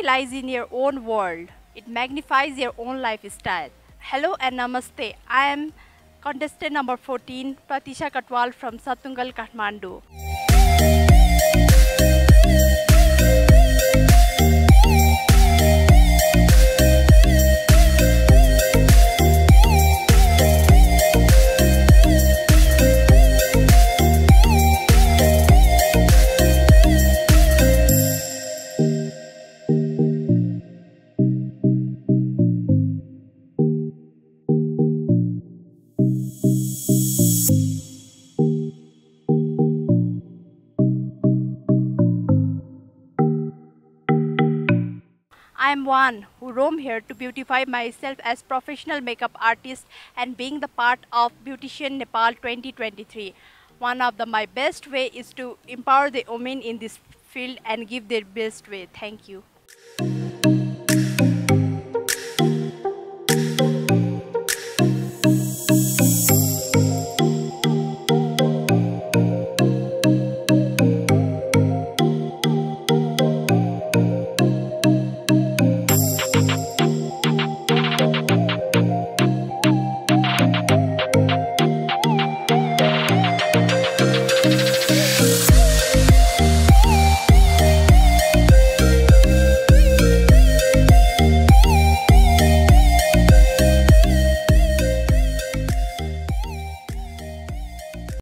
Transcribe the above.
lies in your own world. It magnifies your own lifestyle. Hello and namaste. I am contestant number 14, Pratisha Katwal from Satungal, Kathmandu. I am one who roam here to beautify myself as professional makeup artist and being the part of Beautician Nepal 2023. One of my best way is to empower the women in this field and give their best way. Thank you.